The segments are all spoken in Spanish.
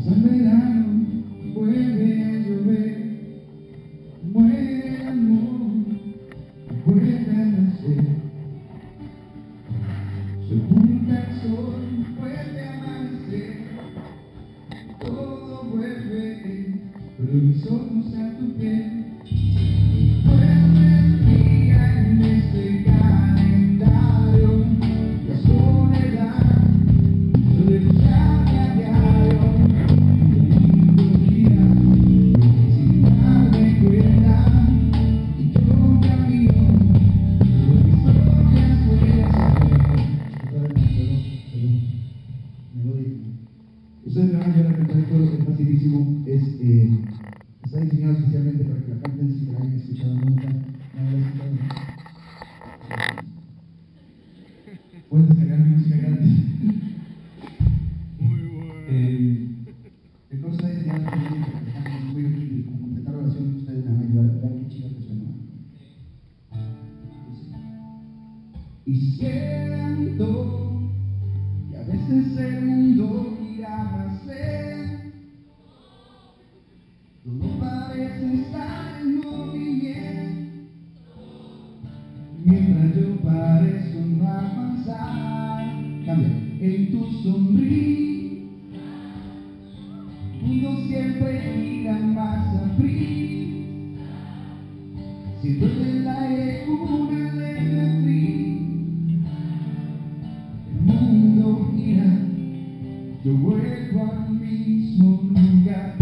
Pasa el verano, vuelve a llover, muere el amor, vuelve a nacer. Se oculta el sol, vuelve a amanecer. Todo vuelve, pero mis ojos a tu piel. Vuelve el día en este calendario, la soledad suele buscarme a diario. El día sin darme cuenta, y yo camino sobre mis propias huellas. Ustedes me van a ayudar a cantar el coro, es facilísimo, está diseñado especialmente para que la canten sin que la hayan escuchado nunca. No la han escuchado. Pueden descargar mi música gratis. Muy bueno. El coro está diseñado especialmente para que la canten muy bien y con completar oración ustedes me van a ayudar. Vean qué chido que suena. Y siento que a veces el mundo gira más lento, todo parece estar en movimiento, mientras yo parezco no avanzar. Cambia. En tu sonrisa, el mundo siempre gira más a prisa. Siento en el aire una alegre actriz. El mundo gira, yo vuelvo al mismo lugar.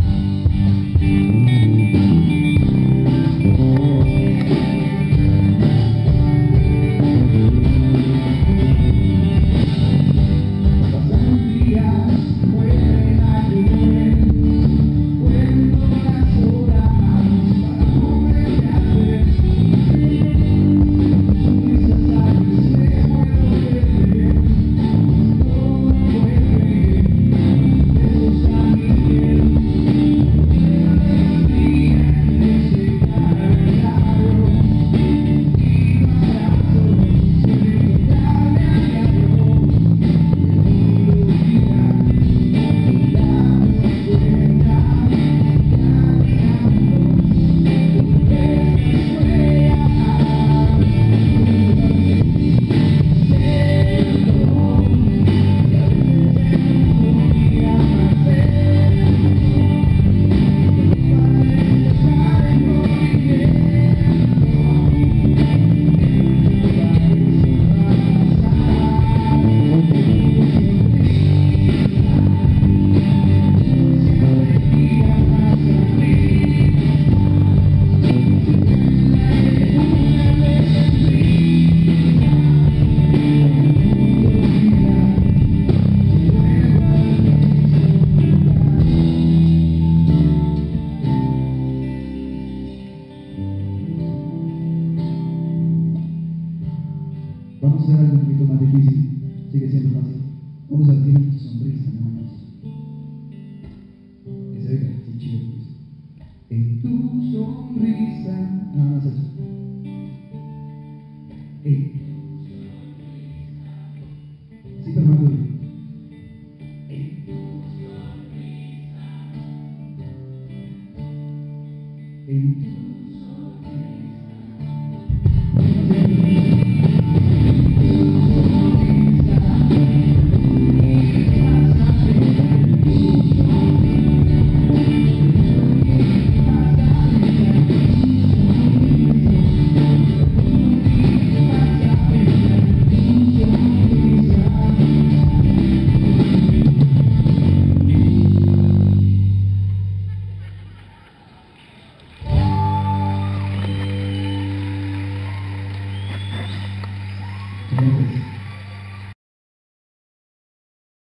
Pasan días, vuelven a llover, cuento las horas para volver a ver. Esas aves se vuelven, todo vuelve, esos ángeles. Vamos a hacer algo un poquito más difícil, sigue siendo fácil. Vamos a decir tu sonrisa nada más. Que se oiga así chido. En tu sonrisa, nada más eso. Sí, pero más duro. En tu